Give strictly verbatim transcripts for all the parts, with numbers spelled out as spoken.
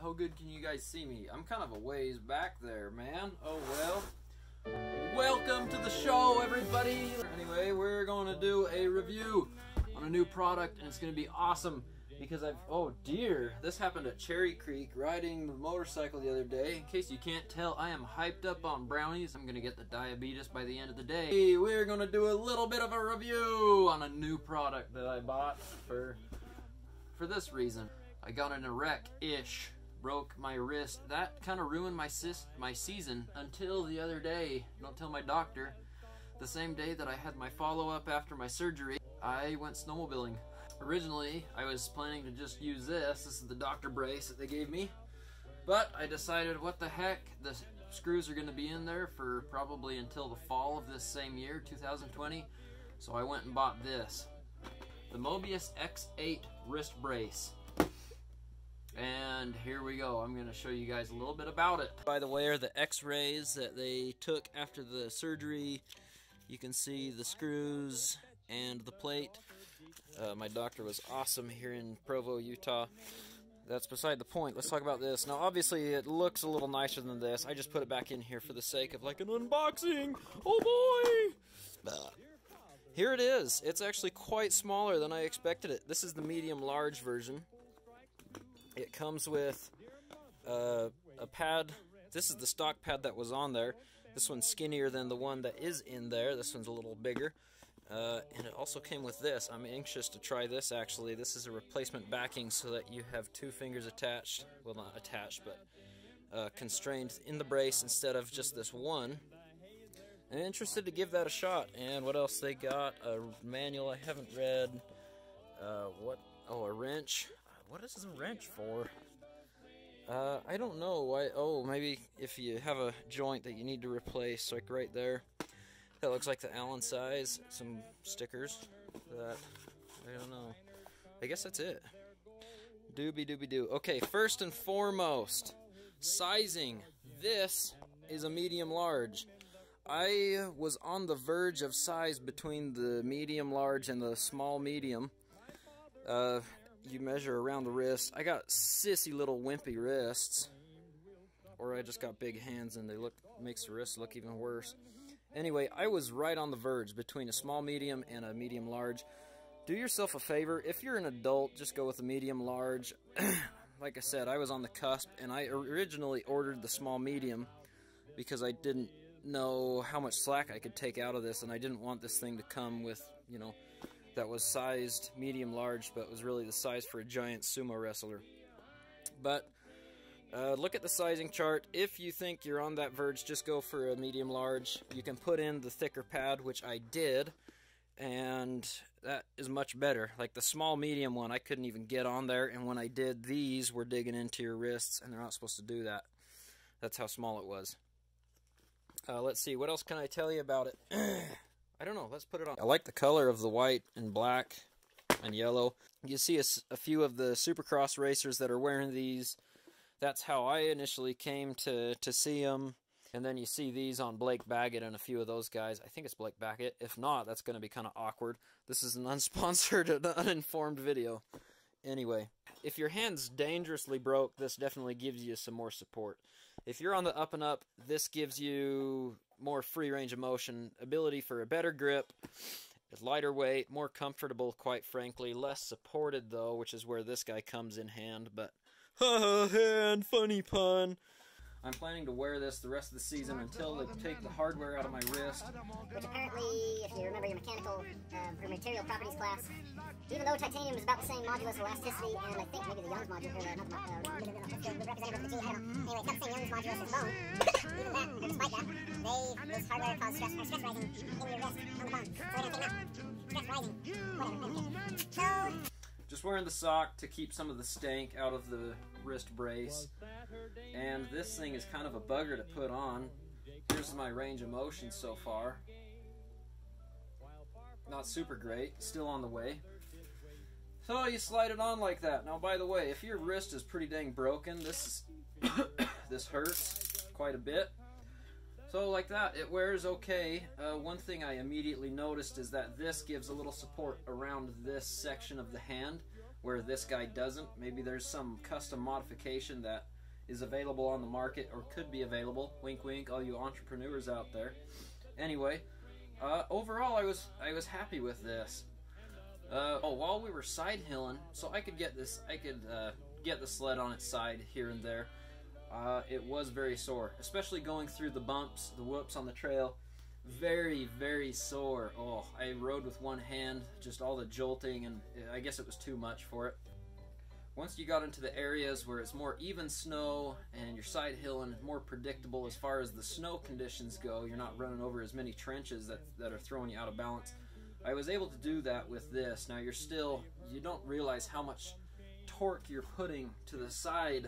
how good can you guys see me? I'm kind of a ways back there, man. Oh well. Welcome to the show, everybody. Anyway, we're going to do a review on a new product, and it's going to be awesome because I've, oh dear, this happened at Cherry Creek riding the motorcycle the other day. In case you can't tell, I am hyped up on brownies. I'm going to get the diabetes by the end of the day. Hey, we're going to do a little bit of a review on a new product that I bought for, for this reason. I got in a wreck-ish. Broke my wrist. That kind of ruined my sis my season until the other day. Don't tell my doctor. The same day that I had my follow-up after my surgery, I went snowmobiling. Originally, I was planning to just use this. This is the doctor brace that they gave me. But I decided, what the heck, the screws are going to be in there for probably until the fall of this same year, two thousand twenty. So I went and bought this. The MOBIUS X eight Wrist Brace. And here we go. I'm going to show you guys a little bit about it. By the way, are the x-rays that they took after the surgery. You can see the screws and the plate. Uh, my doctor was awesome here in Provo, Utah. That's beside the point. Let's talk about this. Now, obviously, it looks a little nicer than this. I just put it back in here for the sake of like an unboxing. Oh boy! Uh, here it is. It's actually quite smaller than I expected it. This is the medium-large version. It comes with uh, a pad. This is the stock pad that was on there. This one's skinnier than the one that is in there. This one's a little bigger. Uh, and it also came with this. I'm anxious to try this, actually. This is a replacement backing so that you have two fingers attached. Well, not attached, but uh, constrained in the brace instead of just this one. I'm interested to give that a shot. And what else they got? A manual I haven't read. Uh, what? Oh, a wrench. What is a wrench for? Uh, I don't know. Why? Oh, maybe if you have a joint that you need to replace, like right there. That looks like the Allen size. Some stickers. That I don't know. I guess that's it. Doobie doobie doo. Okay, first and foremost, sizing. This is a medium large. I was on the verge of size between the medium large and the small medium. Uh. You measure around the wrist. I got sissy little wimpy wrists, or I just got big hands and they look makes the wrists look even worse. Anyway, I was right on the verge between a small medium and a medium large. Do yourself a favor, if you're an adult, just go with a medium large. Like I said, I was on the cusp, and I originally ordered the small medium because I didn't know how much slack I could take out of this, and I didn't want this thing to come with, you know, that was sized medium large, but was really the size for a giant sumo wrestler. But uh, look at the sizing chart. If you think you're on that verge, just go for a medium large. You can put in the thicker pad, which I did, and that is much better. Like the small medium one, I couldn't even get on there, and when I did, these were digging into your wrists, and they're not supposed to do that. That's how small it was. Uh, let's see, what else can I tell you about it? I don't know, let's put it on. I like the color of the white and black and yellow. You see a, a few of the Supercross racers that are wearing these. That's how I initially came to, to see them. And then you see these on Blake Baggett and a few of those guys. I think it's Blake Baggett. If not, that's going to be kind of awkward. This is an unsponsored and uninformed video. Anyway, if your hand's dangerously broke, this definitely gives you some more support. If you're on the up and up, this gives you more free range of motion, ability for a better grip, it's lighter weight, more comfortable, quite frankly, less supported though, which is where this guy comes in hand, but haha, hand, funny pun. I'm planning to wear this the rest of the season until they take the hardware out of my wrist. Which apparently, if you remember your mechanical uh, or material properties class, even though titanium is about the same modulus elasticity, and I think maybe the Young's modulus, or not the, uh, the representative of the G, I don't know. Anyway, it's not the same Young's modulus as bone. Even that, or despite that, they, this hardware causes stress, or stress rising in your wrist, on the bone. So they're going to take them out. Stress rising. Whatever. Okay. So... Just wearing the sock to keep some of the stank out of the wrist brace. And this thing is kind of a bugger to put on. Here's my range of motion so far. Not super great, still on the way. So you slide it on like that. Now by the way, if your wrist is pretty dang broken, this is this hurts quite a bit. So like that, it wears okay. Uh, one thing I immediately noticed is that this gives a little support around this section of the hand, where this guy doesn't. Maybe there's some custom modification that is available on the market, or could be available. Wink wink, all you entrepreneurs out there. Anyway, uh, overall I was I was happy with this. Uh, oh, while we were side hilling, so I could get this, I could uh, get the sled on its side here and there. Uh, it was very sore, especially going through the bumps, the whoops on the trail. Very, very sore. Oh, I rode with one hand, just all the jolting, and I guess it was too much for it. Once you got into the areas where it's more even snow and you're side hilling, more predictable as far as the snow conditions go, you're not running over as many trenches that, that are throwing you out of balance. I was able to do that with this. Now you're still, you don't realize how much torque you're putting to the side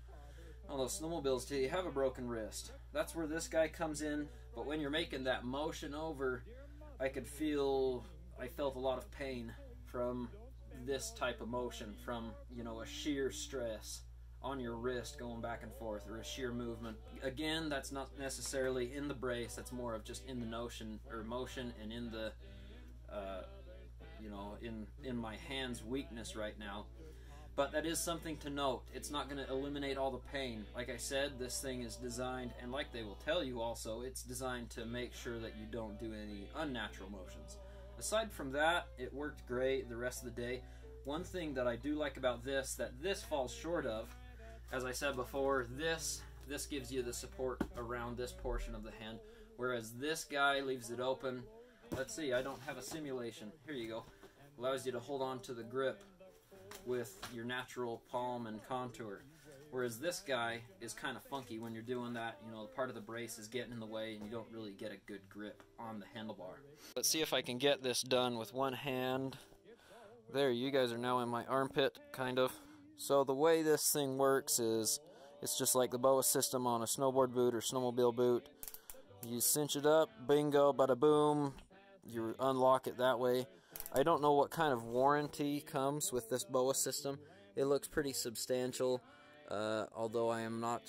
on those snowmobiles till you have a broken wrist. That's where this guy comes in. But when you're making that motion over, I could feel, I felt a lot of pain from this type of motion, from, you know, a sheer stress on your wrist going back and forth, or a sheer movement. Again, that's not necessarily in the brace, that's more of just in the notion or motion, and in the uh, you know, in in my hands weakness right now. But that is something to note. It's not going to eliminate all the pain. Like I said, this thing is designed, and like they will tell you also, it's designed to make sure that you don't do any unnatural motions. Aside from that, it worked great the rest of the day. One thing that I do like about this, that this falls short of, as I said before, this this gives you the support around this portion of the hand, whereas this guy leaves it open. Let's see, I don't have a simulation. Here you go. Allows you to hold on to the grip with your natural palm and contour. Whereas this guy is kind of funky when you're doing that. You know, part of the brace is getting in the way and you don't really get a good grip on the handlebar. Let's see if I can get this done with one hand. There, you guys are now in my armpit, kind of. So the way this thing works is, it's just like the BOA system on a snowboard boot or snowmobile boot. You cinch it up, bingo, bada boom, you unlock it that way. I don't know what kind of warranty comes with this BOA system. It looks pretty substantial, uh, although I am not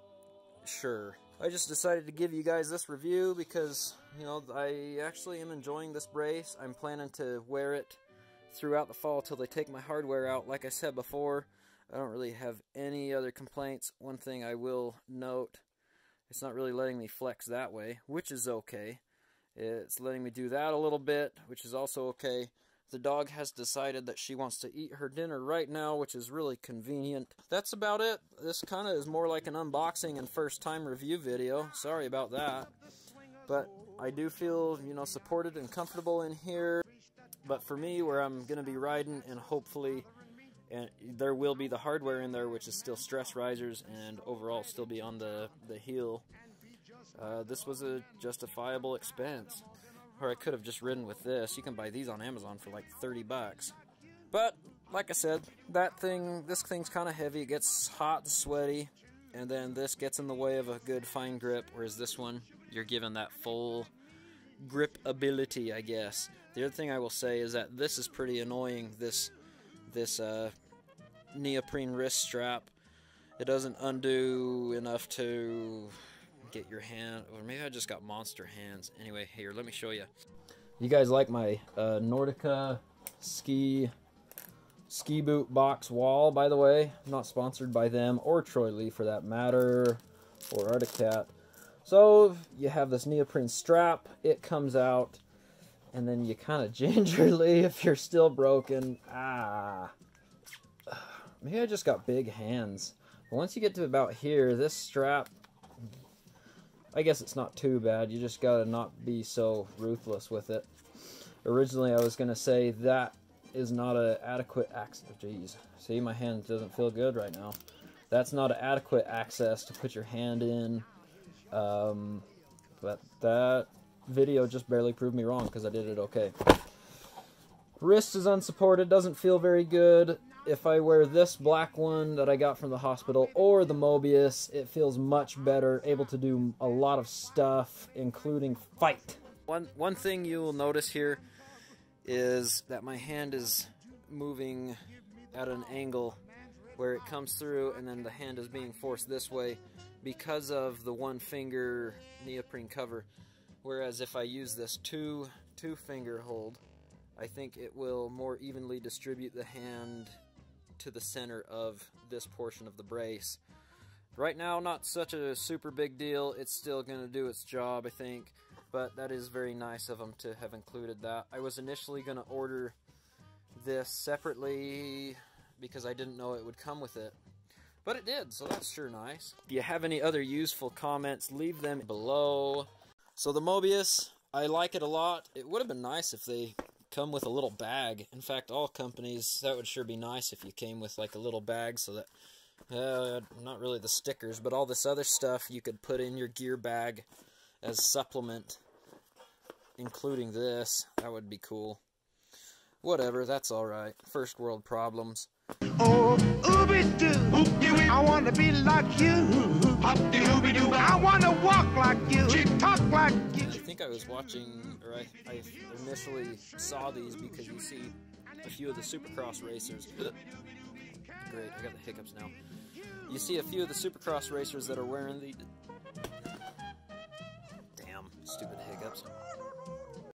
sure. I just decided to give you guys this review because, you know, I actually am enjoying this brace. I'm planning to wear it throughout the fall till they take my hardware out. Like I said before, I don't really have any other complaints. One thing I will note, it's not really letting me flex that way, which is okay. It's letting me do that a little bit, which is also okay. The dog has decided that she wants to eat her dinner right now, which is really convenient. That's about it. This kind of is more like an unboxing and first time review video. Sorry about that. But I do feel, you know, supported and comfortable in here. But for me, where I'm going to be riding, and hopefully and there will be the hardware in there, which is still stress risers and overall still be on the, the heel. Uh, this was a justifiable expense. Or I could have just ridden with this. You can buy these on Amazon for like thirty bucks. But, like I said, that thing, this thing's kind of heavy. It gets hot and sweaty. And then this gets in the way of a good fine grip. Whereas this one, you're given that full grip ability, I guess. The other thing I will say is that this is pretty annoying, this, this uh, neoprene wrist strap. It doesn't undo enough to get your hand, or maybe I just got monster hands. Anyway, here, let me show you. You guys like my uh, Nordica ski ski boot box wall, by the way. I'm not sponsored by them, or Troy Lee for that matter, or Articat. So, you have this neoprene strap, it comes out, and then you kind of gingerly, if you're still broken, ah, maybe I just got big hands. But once you get to about here, this strap, I guess it's not too bad. You just gotta not be so ruthless with it. Originally, I was gonna say that is not an adequate access. Jeez, see, my hand doesn't feel good right now. That's not an adequate access to put your hand in. Um, but that video just barely proved me wrong because I did it okay. Wrist is unsupported, doesn't feel very good. If I wear this black one that I got from the hospital or the MOBIUS, it feels much better, able to do a lot of stuff, including fight. One, one thing you will notice here is that my hand is moving at an angle where it comes through and then the hand is being forced this way because of the one finger neoprene cover. Whereas if I use this two, two finger hold, I think it will more evenly distribute the hand to the center of this portion of the brace. Right now, not such a super big deal. It's still going to do its job, I think. But that is very nice of them to have included that. I was initially going to order this separately because I didn't know it would come with it. But it did, so that's sure nice. If you have any other useful comments, leave them below. So the Mobius, I like it a lot. It would have been nice if they come with a little bag. In fact, all companies, that would sure be nice if you came with like a little bag so that, uh, not really the stickers, but all this other stuff you could put in your gear bag as supplement, including this. That would be cool. Whatever, that's alright. First world problems. Oh, ooby-doo, I want to be like you. I want to walk like you, talk like you. I think I was watching, or I, I initially saw these because you see a few of the Supercross racers. Great, I got the hiccups now. You see a few of the Supercross racers that are wearing the... Damn, stupid hiccups.